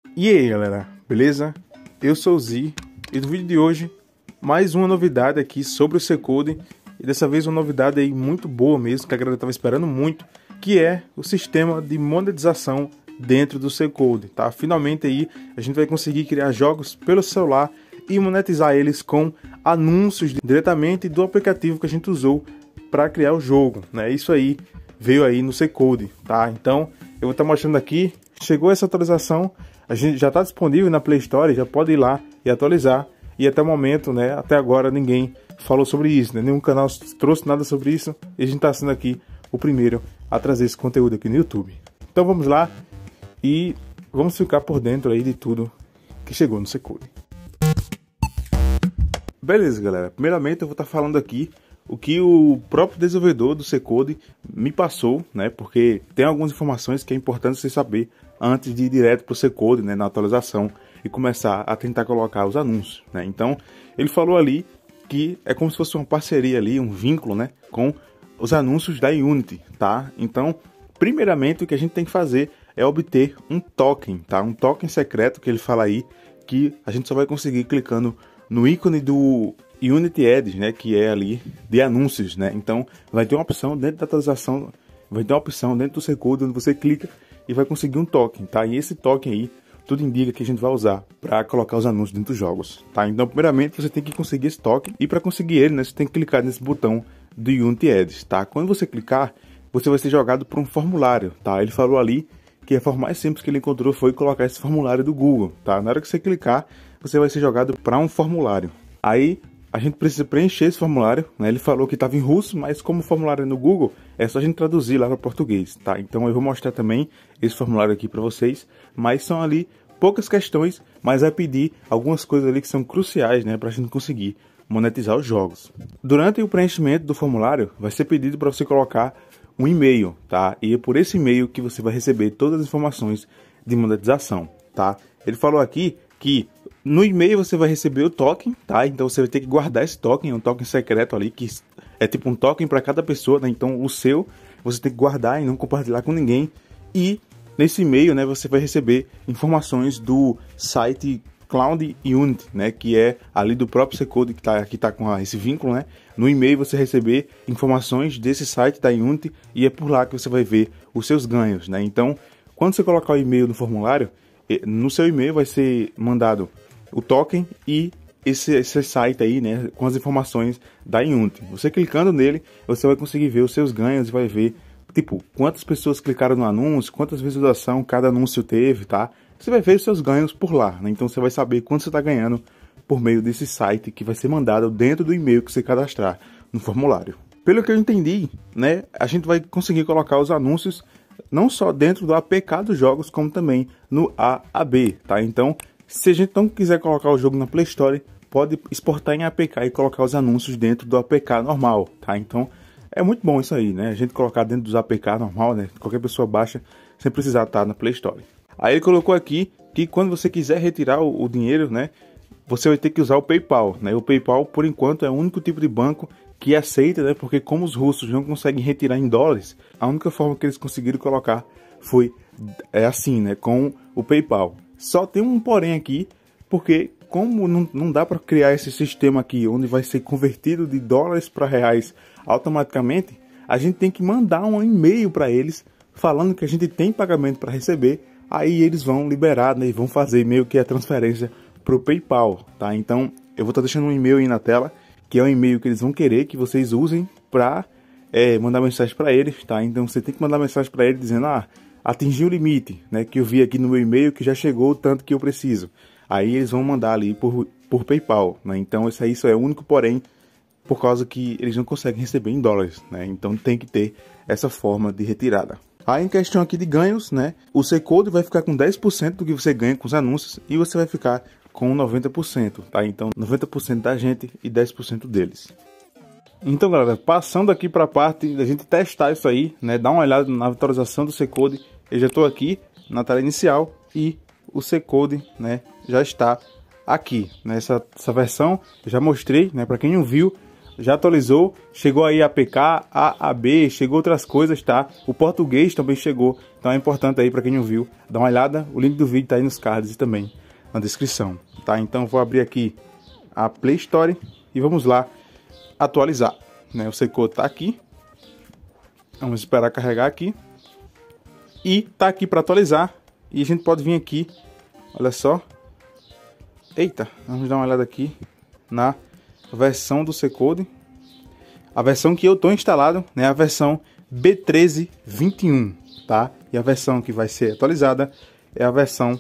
E aí galera, beleza? Eu sou o Zi e no vídeo de hoje mais uma novidade aqui sobre o C-Code e dessa vez uma novidade aí muito boa mesmo, que a galera estava esperando muito, que é o sistema de monetização dentro do C-Code, tá? Finalmente aí a gente vai conseguir criar jogos pelo celular e monetizar eles com anúncios diretamente do aplicativo que a gente usou para criar o jogo, né? Isso aí veio aí no C-Code, tá? Então eu vou estar mostrando aqui, chegou essa atualização. A gente já está disponível na Play Store, já pode ir lá e atualizar. E até o momento, né, até agora ninguém falou sobre isso, né? Nenhum canal trouxe nada sobre isso. E a gente está sendo aqui o primeiro a trazer esse conteúdo aqui no YouTube. Então vamos lá e vamos ficar por dentro aí de tudo que chegou no C-Code. Beleza, galera. Primeiramente eu vou estar falando aqui o que o próprio desenvolvedor do C-Code me passou, né? Porque tem algumas informações que é importante você saber antes de ir direto para o C-Code, né, na atualização e começar a tentar colocar os anúncios, né? Então, ele falou ali que é como se fosse uma parceria ali, um vínculo, né, com os anúncios da Unity, tá? Então, primeiramente o que a gente tem que fazer é obter um token, tá? Um token secreto que ele fala aí que a gente só vai conseguir clicando no ícone do Unity Ads, né, que é ali de anúncios, né? Então, vai ter uma opção dentro da atualização, vai ter uma opção dentro do C-Code onde você clica e vai conseguir um token, tá? E esse token aí, tudo indica que a gente vai usar para colocar os anúncios dentro dos jogos, tá? Então, primeiramente, você tem que conseguir esse token e para conseguir ele, né, você tem que clicar nesse botão do Unity Ads, tá? Quando você clicar, você vai ser jogado para um formulário, tá? Ele falou ali que a forma mais simples que ele encontrou foi colocar esse formulário do Google, tá? Na hora que você clicar, você vai ser jogado para um formulário. Aí a gente precisa preencher esse formulário, né? Ele falou que estava em russo, mas como o formulário é no Google, é só a gente traduzir lá para português, tá? Então eu vou mostrar também esse formulário aqui para vocês, mas são ali poucas questões, mas vai pedir algumas coisas ali que são cruciais, né, para a gente conseguir monetizar os jogos. Durante o preenchimento do formulário, vai ser pedido para você colocar um e-mail, tá? E é por esse e-mail que você vai receber todas as informações de monetização, tá? Ele falou aqui que no e-mail você vai receber o token, tá? Então você vai ter que guardar esse token, é um token secreto ali, que é tipo um token para cada pessoa, né? Então o seu você tem que guardar e não compartilhar com ninguém. E nesse e-mail, né, você vai receber informações do site Cloud Unity, né? Que é ali do próprio C-Code que tá com esse vínculo, né? No e-mail você vai receber informações desse site da Unity e é por lá que você vai ver os seus ganhos, né? Então, quando você colocar o e-mail no formulário, no seu e-mail vai ser mandado o token e esse site aí, né, com as informações da Unity. Você clicando nele, você vai conseguir ver os seus ganhos e vai ver, tipo, quantas pessoas clicaram no anúncio, quantas visualizações cada anúncio teve, tá? Você vai ver os seus ganhos por lá, né? Então você vai saber quanto você está ganhando por meio desse site que vai ser mandado dentro do e-mail que você cadastrar no formulário. Pelo que eu entendi, né, a gente vai conseguir colocar os anúncios não só dentro do APK dos jogos, como também no AAB, tá? Então, se a gente não quiser colocar o jogo na Play Store, pode exportar em APK e colocar os anúncios dentro do APK normal, tá? Então, é muito bom isso aí, né? A gente colocar dentro dos APK normal, né? Qualquer pessoa baixa, sem precisar estar na Play Store. Aí ele colocou aqui que quando você quiser retirar o dinheiro, né, você vai ter que usar o PayPal, né? O PayPal, por enquanto, é o único tipo de banco que aceita, né? Porque como os russos não conseguem retirar em dólares, a única forma que eles conseguiram colocar foi assim, né? Com o PayPal. Só tem um porém aqui, porque como não dá para criar esse sistema aqui, onde vai ser convertido de dólares para reais automaticamente, a gente tem que mandar um e-mail para eles falando que a gente tem pagamento para receber. Aí eles vão liberar, né? E vão fazer meio que a transferência para o PayPal, tá? Então eu vou estar deixando um e-mail aí na tela, que é um e-mail que eles vão querer que vocês usem para mandar mensagem para eles, tá? Então você tem que mandar mensagem para eles dizendo, atingiu o limite, né? Que eu vi aqui no meu e-mail que já chegou o tanto que eu preciso. Aí eles vão mandar ali por PayPal, né? Então isso aí só é o único porém, por causa que eles não conseguem receber em dólares, né? Então tem que ter essa forma de retirada. Aí em questão aqui de ganhos, né? O C-Code vai ficar com 10% do que você ganha com os anúncios e você vai ficar com 90%, tá? Então 90% da gente e 10% deles. Então galera, passando aqui para a parte da gente testar isso aí, né? Dá uma olhada na atualização do C-Code. Eu já estou aqui na tela inicial e o C-Code, né, já está aqui nessa versão. Eu já mostrei, né, para quem não viu, já atualizou, chegou aí APK, AAB, chegou outras coisas, tá? O português também chegou, então é importante aí para quem não viu, dá uma olhada, o link do vídeo tá aí nos cards e também na descrição, tá? Então vou abrir aqui a Play Store e vamos lá atualizar, né? O C-Code tá aqui, vamos esperar carregar aqui e tá aqui para atualizar e a gente pode vir aqui, olha só, eita, vamos dar uma olhada aqui na versão do C-Code, a versão que eu tô instalado, né, a versão B1321, tá? E a versão que vai ser atualizada é a versão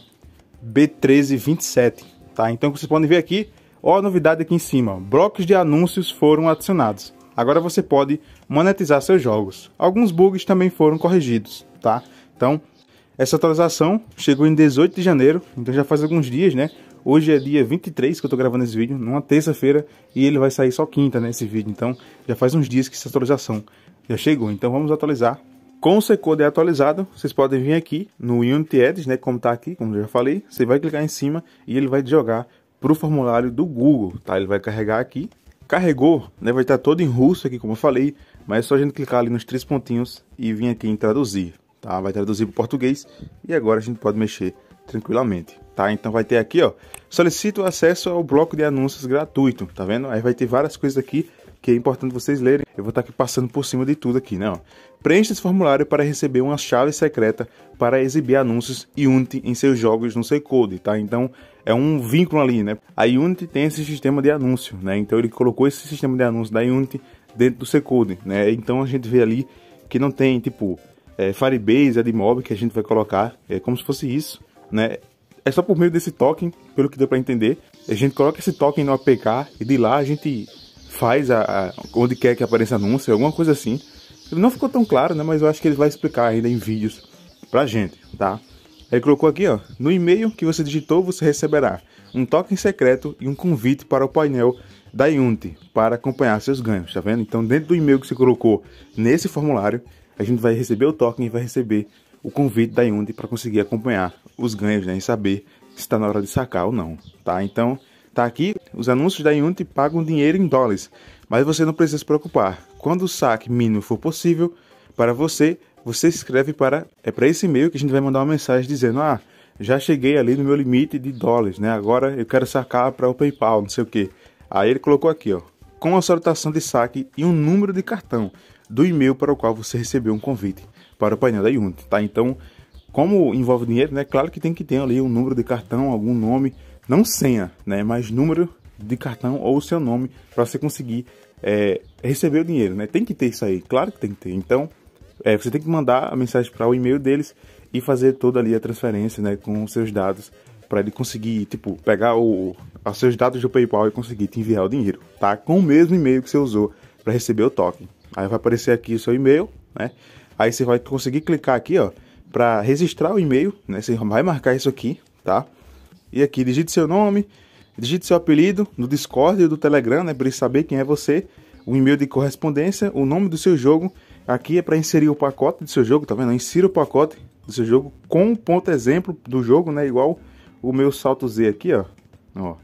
B1327, tá? Então vocês podem ver aqui, ó, a novidade aqui em cima, blocos de anúncios foram adicionados. Agora você pode monetizar seus jogos. Alguns bugs também foram corrigidos, tá? Então, essa atualização chegou em 18 de janeiro, então já faz alguns dias, né? Hoje é dia 23 que eu tô gravando esse vídeo, numa terça-feira, e ele vai sair só quinta, né, esse vídeo. Então, já faz uns dias que essa atualização já chegou. Então, vamos atualizar. Com o C-Code atualizado, vocês podem vir aqui no Unity Ads, né, como tá aqui, como eu já falei. Você vai clicar em cima e ele vai jogar pro formulário do Google, tá? Ele vai carregar aqui. Carregou, né, vai estar todo em russo aqui, como eu falei, mas é só a gente clicar ali nos 3 pontinhos e vir aqui em traduzir, tá? Vai traduzir para o português e agora a gente pode mexer tranquilamente, tá? Então vai ter aqui, ó, solicito acesso ao bloco de anúncios gratuito, tá vendo? Aí vai ter várias coisas aqui que é importante vocês lerem. Eu vou estar aqui passando por cima de tudo aqui, né? Ó. Preencha esse formulário para receber uma chave secreta para exibir anúncios Unity em seus jogos no C-Code, tá? Então é um vínculo ali, né? A Unity tem esse sistema de anúncio, né? Então ele colocou esse sistema de anúncio da Unity dentro do C-Code, né? Então a gente vê ali que não tem tipo Firebase, AdMob que a gente vai colocar, é como se fosse isso, né? É só por meio desse token, pelo que deu para entender. A gente coloca esse token no APK e de lá a gente faz onde quer que apareça anúncio, alguma coisa assim. Não ficou tão claro, né? Mas eu acho que ele vai explicar ainda em vídeos pra gente, tá? Ele colocou aqui, ó, no e-mail que você digitou, você receberá um token secreto e um convite para o painel da Unity para acompanhar seus ganhos, tá vendo? Então, dentro do e-mail que você colocou nesse formulário, a gente vai receber o token e vai receber o convite da Unity para conseguir acompanhar os ganhos, né? E saber se está na hora de sacar ou não, tá? Então, tá aqui, os anúncios da Unity pagam dinheiro em dólares, mas você não precisa se preocupar. Quando o saque mínimo for possível para você, você escreve para esse e-mail que a gente vai mandar uma mensagem dizendo: ah, já cheguei ali no meu limite de dólares, né? Agora eu quero sacar para o PayPal, não sei o que. Aí ele colocou aqui, ó, com a solicitação de saque e um número de cartão do e-mail para o qual você recebeu um convite para o painel da Unity, tá? Então, como envolve dinheiro, né? Claro que tem que ter ali um número de cartão, algum nome, não senha, né? Mas número de cartão ou o seu nome para você conseguir receber o dinheiro, né? Tem que ter isso aí, claro que tem que ter. Então, você tem que mandar a mensagem para o e-mail deles e fazer toda ali a transferência, né? Com os seus dados para ele conseguir, tipo, pegar os seus dados do PayPal e conseguir te enviar o dinheiro, tá? Com o mesmo e-mail que você usou para receber o token. Aí vai aparecer aqui o seu e-mail, né? Aí você vai conseguir clicar aqui, ó, para registrar o e-mail, né? Você vai marcar isso aqui, tá? E aqui digite seu nome, digite seu apelido no Discord e do Telegram, né? Para ele saber quem é você, o e-mail de correspondência, o nome do seu jogo. Aqui é para inserir o pacote do seu jogo, tá vendo? Insira o pacote do seu jogo com o ponto exemplo do jogo, né? Igual o meu salto Z aqui, ó. O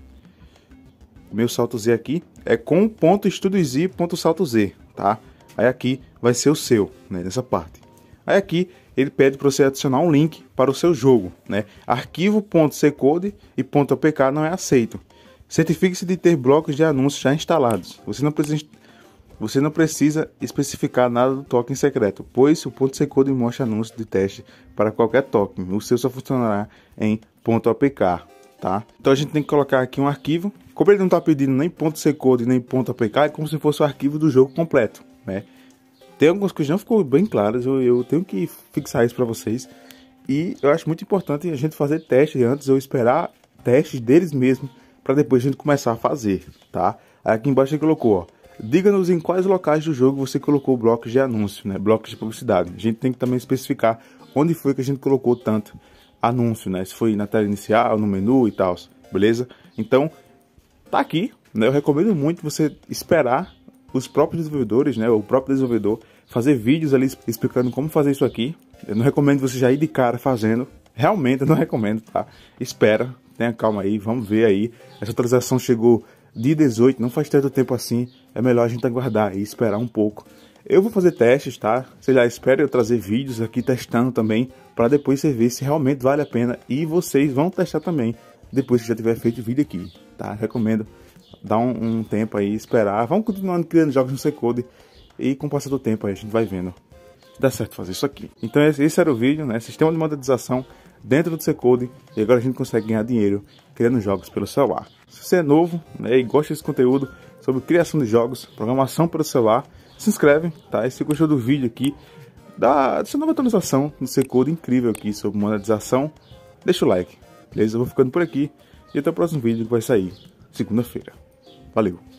meu salto Z aqui é com ponto estudo Z, ponto salto Z, tá? Aí aqui vai ser o seu, né? Nessa parte. Aí aqui ele pede para você adicionar um link para o seu jogo, né? Arquivo.ccode e .apk não é aceito. Certifique-se de ter blocos de anúncios já instalados. Você não precisa especificar nada do token secreto, pois o .ccode mostra anúncios de teste para qualquer token. O seu só funcionará em .apk, tá? Então a gente tem que colocar aqui um arquivo. Como ele não está pedindo nem .ccode nem .apk, é como se fosse o arquivo do jogo completo, né? Tem algumas coisas que não ficou bem claras, eu tenho que fixar isso para vocês. E eu acho muito importante a gente fazer testes antes, ou esperar testes deles mesmos, para depois a gente começar a fazer, tá? Aí aqui embaixo ele colocou, ó, diga-nos em quais locais do jogo você colocou blocos de anúncio, né? Blocos de publicidade. A gente tem que também especificar onde foi que a gente colocou tanto anúncio, né? Se foi na tela inicial, no menu e tal, beleza? Então, tá aqui, né? Eu recomendo muito você esperar os próprios desenvolvedores, né? O próprio desenvolvedor fazer vídeos ali explicando como fazer isso aqui. Eu não recomendo você já ir de cara fazendo. Realmente eu não recomendo, tá? Espera, tenha calma aí, vamos ver aí. Essa atualização chegou dia 18, não faz tanto tempo assim, é melhor a gente aguardar e esperar um pouco. Eu vou fazer testes, tá? Sei lá, espero eu trazer vídeos aqui testando também, para depois você ver se realmente vale a pena e vocês vão testar também, depois que já tiver feito o vídeo aqui, tá? Recomendo dar um tempo aí, esperar, vamos continuando criando jogos no C-Code e com o passar do tempo aí a gente vai vendo se dá certo fazer isso aqui. Então esse era o vídeo, né? Sistema de monetização dentro do C-Code, e agora a gente consegue ganhar dinheiro criando jogos pelo celular. Se você é novo, né, e gosta desse conteúdo sobre criação de jogos, programação pelo celular, se inscreve, tá? E se gostou do vídeo aqui, dessa nova atualização no C-Code incrível aqui sobre monetização, deixa o like, beleza? Eu vou ficando por aqui e até o próximo vídeo que vai sair segunda-feira. Valeu!